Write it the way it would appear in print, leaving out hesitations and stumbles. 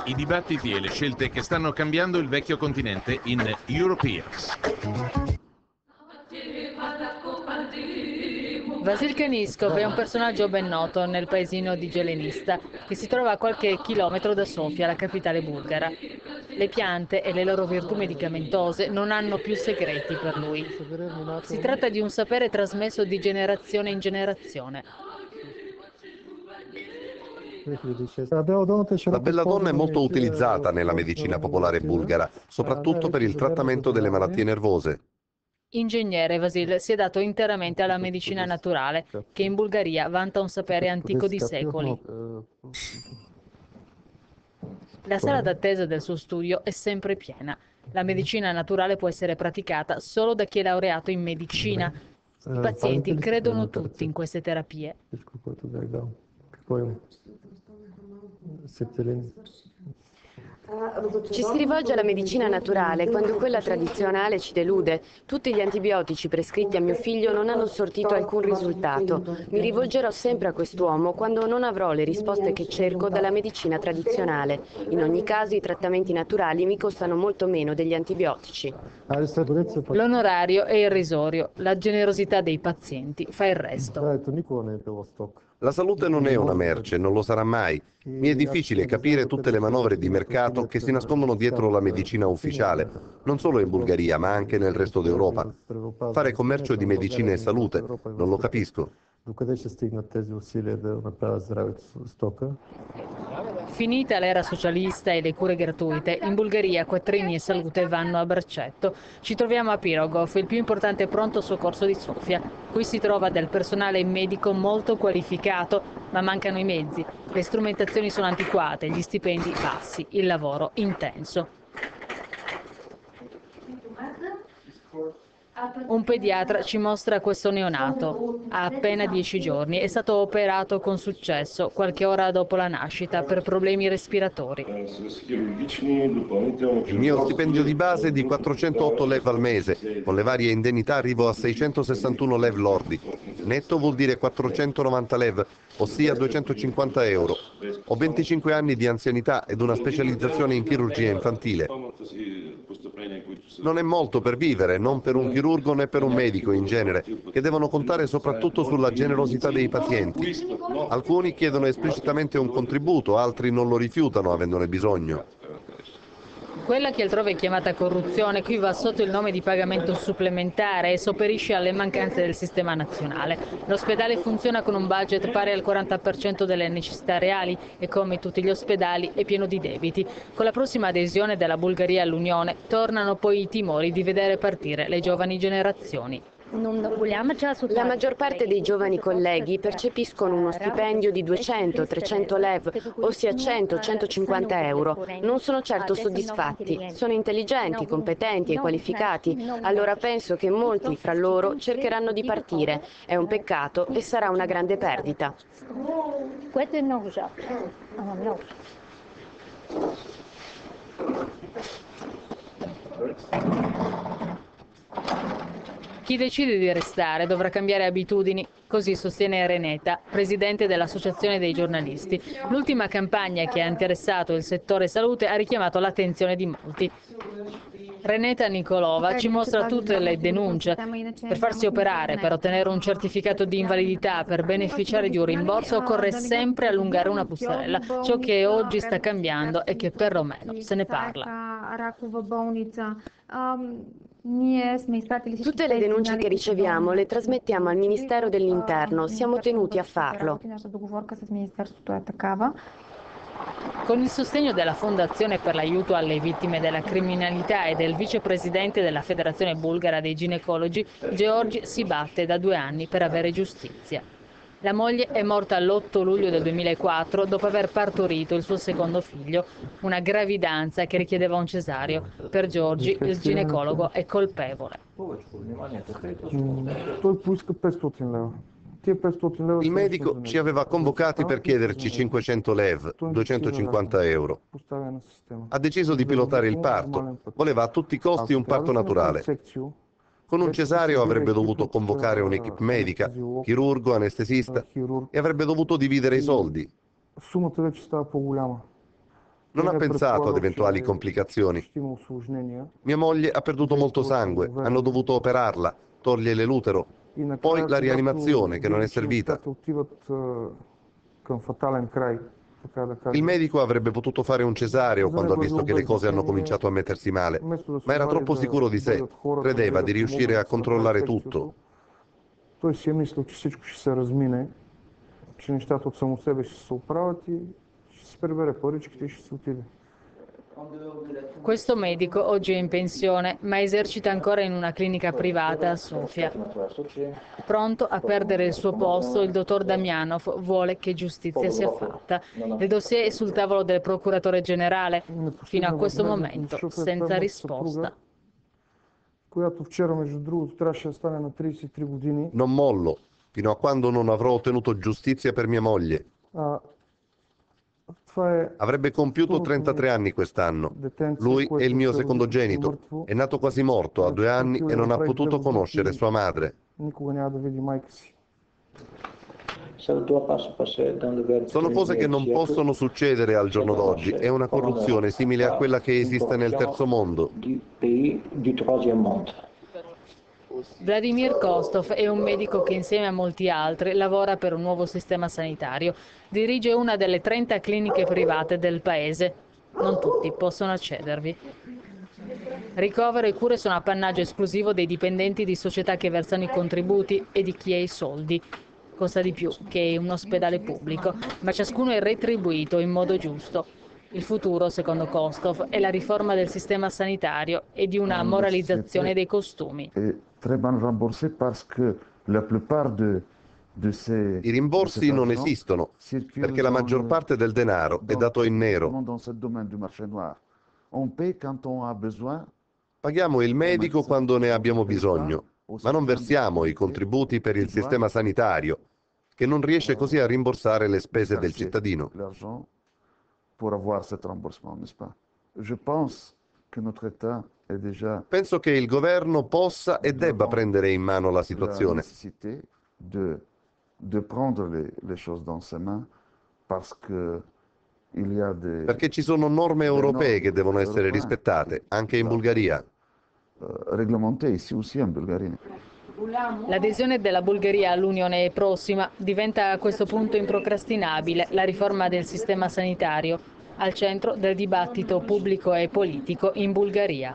I dibattiti e le scelte che stanno cambiando il vecchio continente in Europeans. Vasil Kaniskov è un personaggio ben noto nel paesino di Gelenista, che si trova a qualche chilometro da Sofia, la capitale bulgara. Le piante e le loro virtù medicamentose non hanno più segreti per lui. Si tratta di un sapere trasmesso di generazione in generazione. La belladonna è molto utilizzata nella medicina popolare bulgara, soprattutto per il trattamento delle malattie nervose. Ingegnere, Vasil si è dato interamente alla medicina naturale, che in Bulgaria vanta un sapere antico di secoli. La sala d'attesa del suo studio è sempre piena. La medicina naturale può essere praticata solo da chi è laureato in medicina. I pazienti credono tutti in queste terapie. Ci si rivolge alla medicina naturale quando quella tradizionale ci delude. Tutti gli antibiotici prescritti a mio figlio non hanno sortito alcun risultato. Mi rivolgerò sempre a quest'uomo quando non avrò le risposte che cerco dalla medicina tradizionale. In ogni caso i trattamenti naturali mi costano molto meno degli antibiotici. L'onorario è irrisorio, la generosità dei pazienti fa il resto. La salute non è una merce, non lo sarà mai. Mi è difficile capire tutte le manovre di mercato che si nascondono dietro la medicina ufficiale, non solo in Bulgaria, ma anche nel resto d'Europa. Fare commercio di medicina e salute, non lo capisco. Finita l'era socialista e le cure gratuite, in Bulgaria quattrini e salute vanno a braccetto. Ci troviamo a Pirogov, il più importante pronto soccorso di Sofia. Qui si trova del personale medico molto qualificato, ma mancano i mezzi. Le strumentazioni sono antiquate, gli stipendi bassi, il lavoro intenso. Un pediatra ci mostra questo neonato. Ha appena 10 giorni, è stato operato con successo qualche ora dopo la nascita per problemi respiratori. Il mio stipendio di base è di 408 lev al mese, con le varie indennità arrivo a 661 lev lordi. Netto vuol dire 490 lev, ossia 250 euro. Ho 25 anni di anzianità ed una specializzazione in chirurgia infantile. Non è molto per vivere, non per un chirurgo né per un medico in genere, che devono contare soprattutto sulla generosità dei pazienti. Alcuni chiedono esplicitamente un contributo, altri non lo rifiutano avendone bisogno. Quella che altrove è chiamata corruzione qui va sotto il nome di pagamento supplementare e sopperisce alle mancanze del sistema nazionale. L'ospedale funziona con un budget pari al 40% delle necessità reali e, come tutti gli ospedali, è pieno di debiti. Con la prossima adesione della Bulgaria all'Unione tornano poi i timori di vedere partire le giovani generazioni. La maggior parte dei giovani colleghi percepiscono uno stipendio di 200-300 lev, ossia 100-150 euro. Non sono certo soddisfatti. Sono intelligenti, competenti e qualificati. Allora penso che molti fra loro cercheranno di partire. È un peccato e sarà una grande perdita. Chi decide di restare dovrà cambiare abitudini, così sostiene Reneta, presidente dell'Associazione dei giornalisti. L'ultima campagna che ha interessato il settore salute ha richiamato l'attenzione di molti. Reneta Nikolova ci mostra tutte le denunce. Per farsi operare, per ottenere un certificato di invalidità, per beneficiare di un rimborso, occorre sempre allungare una bustarella. Ciò che oggi sta cambiando è che perlomeno se ne parla. Tutte le denunce che riceviamo le trasmettiamo al Ministero dell'Interno, siamo tenuti a farlo. Con il sostegno della Fondazione per l'aiuto alle vittime della criminalità e del vicepresidente della Federazione Bulgara dei Ginecologi, Georgi si batte da 2 anni per avere giustizia. La moglie è morta l'8 luglio del 2004 dopo aver partorito il suo secondo figlio, una gravidanza che richiedeva un cesareo. Per Georgi il ginecologo è colpevole. Il medico ci aveva convocati per chiederci 500 lev, 250 euro. Ha deciso di pilotare il parto. Voleva a tutti i costi un parto naturale. Con un cesareo avrebbe dovuto convocare un'equipe medica, chirurgo, anestesista, e avrebbe dovuto dividere i soldi. Non ha pensato ad eventuali complicazioni. Mia moglie ha perduto molto sangue, hanno dovuto operarla, toglierle l'utero, poi la rianimazione che non è servita. Il medico avrebbe potuto fare un cesareo quando ha visto che le cose hanno cominciato a mettersi male, ma era troppo sicuro di sé, credeva di riuscire a controllare tutto. Той си е мислил, че всичко ще се размине, че нещата от само себе ще се оправят и ще си прибере паричките и ще си отиде. Questo medico oggi è in pensione, ma esercita ancora in una clinica privata a Sofia. Pronto a perdere il suo posto, il dottor Damianov vuole che giustizia sia fatta. Il dossier è sul tavolo del procuratore generale, fino a questo momento senza risposta. Която вчера, между другото, трябваше да стане на 33 години. Non mollo, fino a quando non avrò ottenuto giustizia per mia moglie. Avrebbe compiuto 33 anni quest'anno. Lui è il mio secondogenito. È nato quasi morto a 2 anni e non ha potuto conoscere sua madre. Никога няма да види майка си. Sono cose che non possono succedere al giorno d'oggi. È una corruzione simile a quella che esiste nel terzo mondo. Vladimir Kostov è un medico che insieme a molti altri lavora per un nuovo sistema sanitario. Dirige una delle 30 cliniche private del paese. Non tutti possono accedervi. Ricovero e cure sono appannaggio esclusivo dei dipendenti di società che versano i contributi e di chi ha i soldi. Costa di più che un ospedale pubblico, ma ciascuno è retribuito in modo giusto. Il futuro, secondo Kostov, è la riforma del sistema sanitario e di una moralizzazione dei costumi. I rimborsi non esistono, perché la maggior parte del denaro è dato in nero. Paghiamo il medico quando ne abbiamo bisogno, ma non versiamo i contributi per il sistema sanitario, che non riesce così a rimborsare le spese del cittadino. Penso che il governo possa e debba prendere in mano la situazione. Perché ci sono norme europee che devono essere rispettate, anche in Bulgaria. L'adesione della Bulgaria all'Unione è prossima, diventa a questo punto improcrastinabile la riforma del sistema sanitario, al centro del dibattito pubblico e politico in Bulgaria.